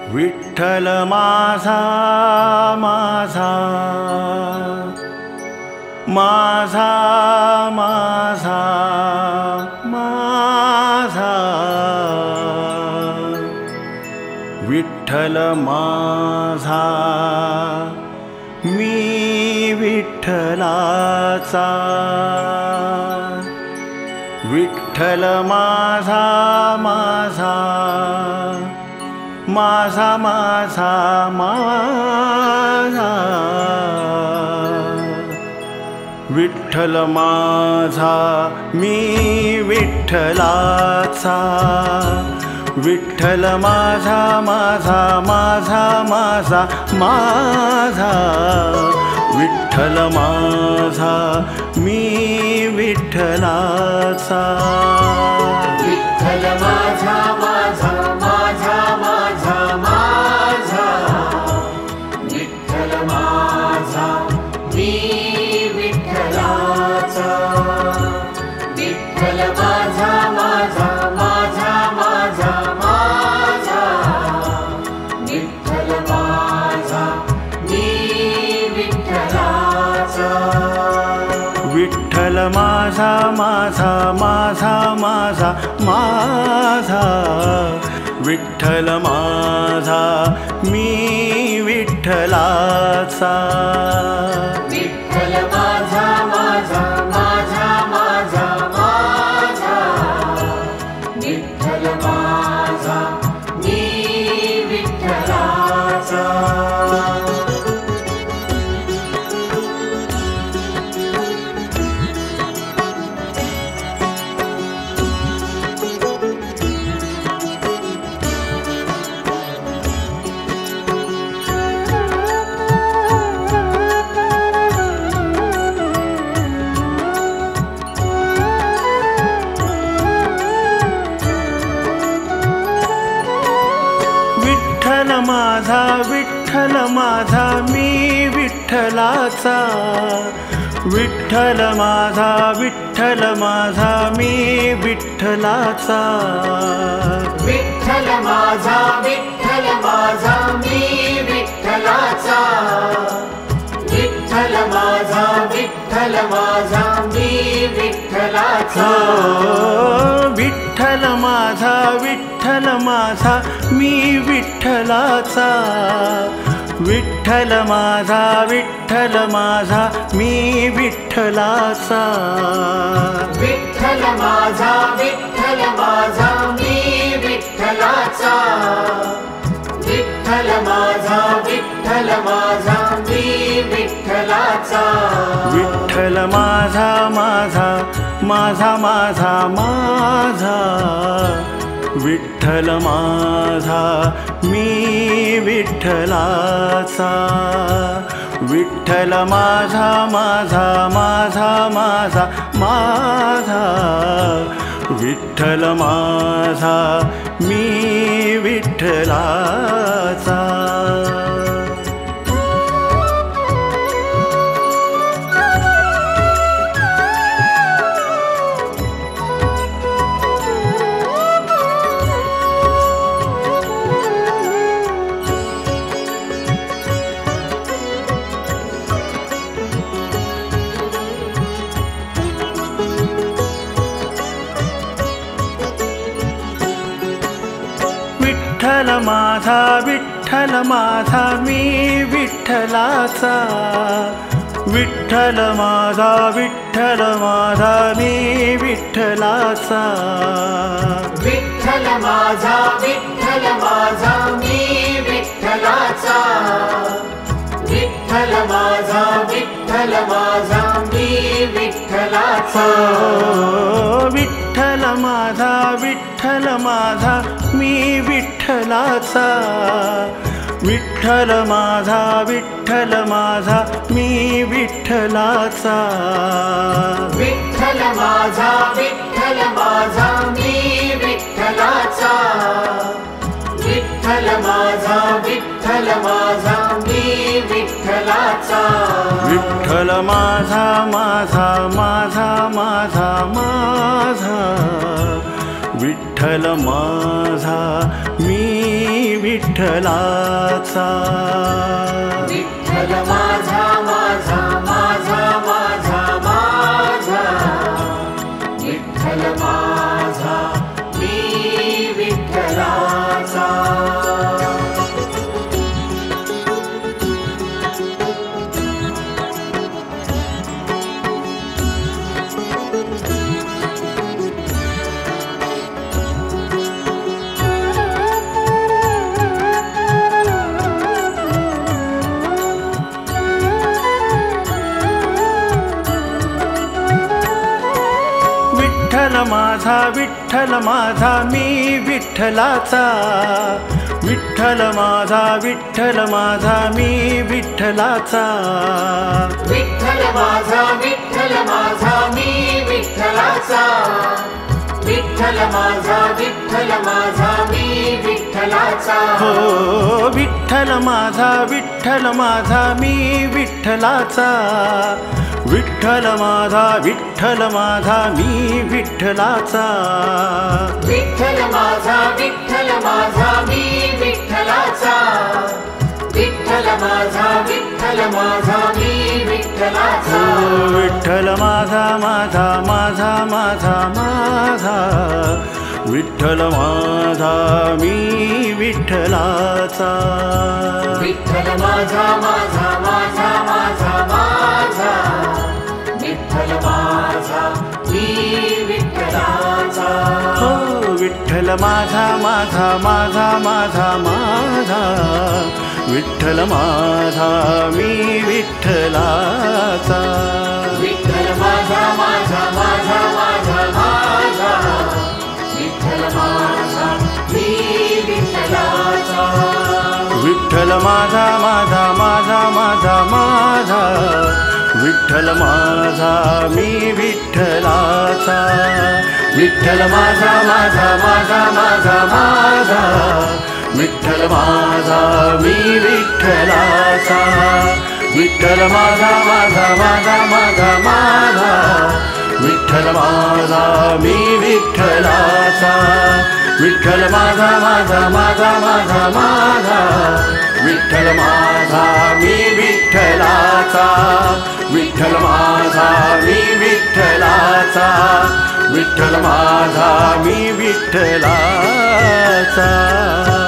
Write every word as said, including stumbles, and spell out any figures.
विठ्ठल माझा माझा माझा माझा माझा विठ्ठल माझा मी विठ्ठलाचा विठ्ठल माझा माझा माझा माझा माझा विठ्ठल माझा मी विठ्ठलाचा विठ्ठल माझा माझा माझा माझा माझा विठ्ठल माझा मी विठ्ठलाचा विठ्ठल माझा माझा माझा माझा माझा विठ्ठल माझा मी विठ्ठलाचा विठ्ठल माझा माझा माझा माझा माझा विठ्ठल माझा मी विठ्ठलाचा विठ्ठल माझा माझा माझा माझा माझा विठ्ठल माझा मी विठ्ठलाचा विठ्ठल माझा माझा माझा माझा माझा विठ्ठल माझा मी विठ्ठलाचा विठ्ठल माझा विठ्ठल माझा मी विठ्ठलाचा विठ्ठल माझा विठ्ठल माझा मी विठ्ठलाचा विठ्ठल माझा विठ्ठल माझा मी विठ्ठलाचा विठ्ठल माझा विठ्ठल माझा मी विठ्ठलाचा विठ्ठल माझा विठ्ठल माझा मी विठ्ठलाचा विठ्ठल माझा विठ्ठल माझा मी विठ्ठलाचा विठ्ठल माझा विठ्ठल माझा मी विठ्ठलाचा विठ्ठल माझा विठ्ठल माझा मी विठ्ठलाचा विठ्ठल माझा माझा माझा माझा माझा विठ्ठल माझा मी विठ्ठलाचा विठ्ठल माझा माझा माझा माझा माझा विठ्ठल माझा मी विठ्ठलाचा विठ्ठल माझा विठ्ठल माझा मी विठ्ठलाचा विठ्ठल माझा विठ्ठल माझा मी विठ्ठलाचा विठ्ठल माझा विठ्ठल माझा मी विठ्ठलाचा विठ्ठल माझा विठ्ठल माझा मी विठ्ठलाचा विठ्ठल माझा विठ्ठल माझा मी विठ्ठलाचा विठ्ठल माझा विठ्ठल माझा मी विठ्ठलाचा विठ्ठल माझा विठ्ठल माझा मी विठ्ठलाचा विठ्ठल माझा विठ्ठल माझा मी विठ्ठलाचा विठ्ठल माझा माझा माझा माझा माझा विठ्ठल विठ्ठल माझा मी विठ्ठलाचा विठ्ठल माझा माझा माझा माझा माझा विठ्ठल माझा मी विठ्ठलाचा विठ्ठल माझा विठ्ठल माझा मी विठ्ठलाचा विठ्ठल माझा विठ्ठल माझा मी विठ्ठलाचा विठ्ठल माझा विठ्ठल माझा मी विठ्ठलाचा विठ्ठल माझा विठ्ठल माझा मी विठ्ठलाचा हो विठ्ठल माझा विठ्ठल माझा मी विठ्ठलाचा विठ्ठल माझा विठ्ठल माझा मी विठ्ठलाचा विठ्ठल माझा विठ्ठल माझा मी विठ्ठलाचा विठ्ठल माझा विठ्ठल माझा मी विठ्ठलाचा विठ्ठल माझा माझा माझा माझा माझा विठ्ठल माझा मी विठ्ठलाचा विठ्ठल माझा माझा माझा माझा माझा विठ्ठल माझा मी विठ्ठलाचा हो विठ्ठल माझा माझा माझा माझा माझा विठ्ठल माझा मी विठ्ठलाचा विठ्ठल माझा माझा माझा माझा माझा विठ्ठल माझा मी विठ्ठलाचा विठ्ठल माझा माझा माझा माझा माझा विठ्ठल माझा मी विठ्ठलाचा विठ्ठल माझा माझा माझा माझा माझा विठ्ठल माझा मी विठ्ठलाचा विठ्ठल माझा माझा माझा माझा माझा विठ्ठल माझा मी विठ्ठलाचा विठ्ठल माझा माझा माझा माझा माझा विठ्ठल माझा मी विठ्ठलाचा विठ्ठल माझा मी विठ्ठलाचा विठ्ठल माझा मी विठ्ठलाचा